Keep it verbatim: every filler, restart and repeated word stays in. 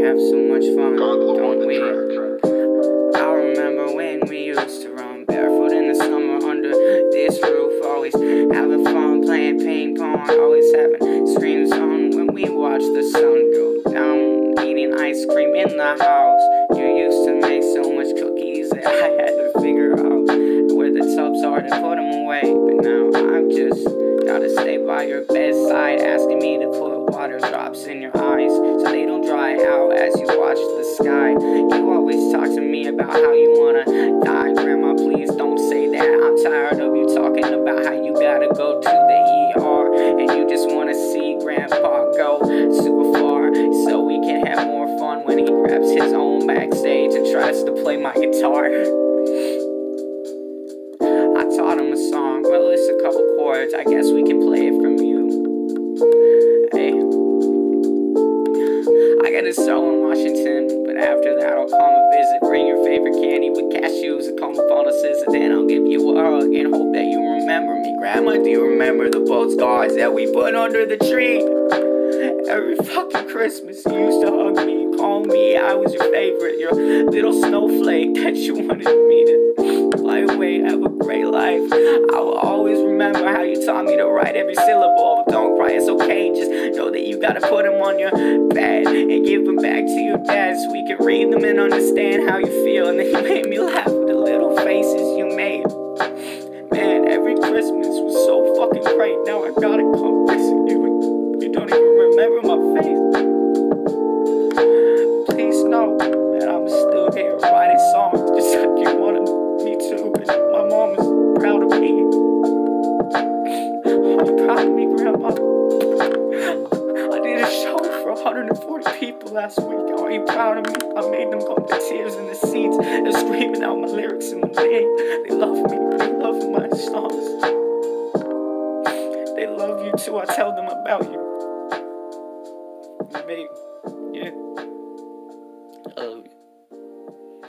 have so much fun, Gauntlet on don't the we? track. I remember when we used to run barefoot in the summer under this roof, always having fun, playing ping pong, always having screams on when we watched the sun go down, eating ice cream in the house. You used to make so much cookies that I had to figure out where the tubs are to put them away. But now I've just gotta stay by your bedside, asking me to put water drops in your eyes so they don't dry out as you watch the sky. You always talk to me about how you wanna die. Grandma, please don't say that. I'm tired of you talking about how you gotta go to the E R and you just wanna see Grandpa go super far so we can have more fun when he grabs his own backstage and tries to play my guitar. I taught him a song, well, it's a couple chords. I guess we can play it from you. Hey, I got a show in Washington, but after that I'll come and visit. Bring your favorite candy with cashews and come up on a scissor. Then I'll give you a hug and hope that you remember me. Grandma, do you remember the postcards that we put under the tree? Every fucking Christmas you used to hug me and call me I was your favorite, your little snowflake that you wanted me to fly away, have a great life. I will always remember how you taught me to write every syllable. Don't cry, it's okay, just know that you gotta put them on your bed and give them back to your dad so we can read them and understand how you feel. And then you made me laugh with the little faces you made. Man, every Christmas was so fucking great. Now I gotta come visit you and you don't even remember my face. Please know that I'm still here writing songs just like you wanted me to. And my mom is proud of me. Are you proud of me, Grandma? I did a show for one hundred forty people last week. Are you proud of me? I made them come to tears in the seats and screaming out my lyrics and my name. They love me. They love my songs. They love you too. I tell them about you.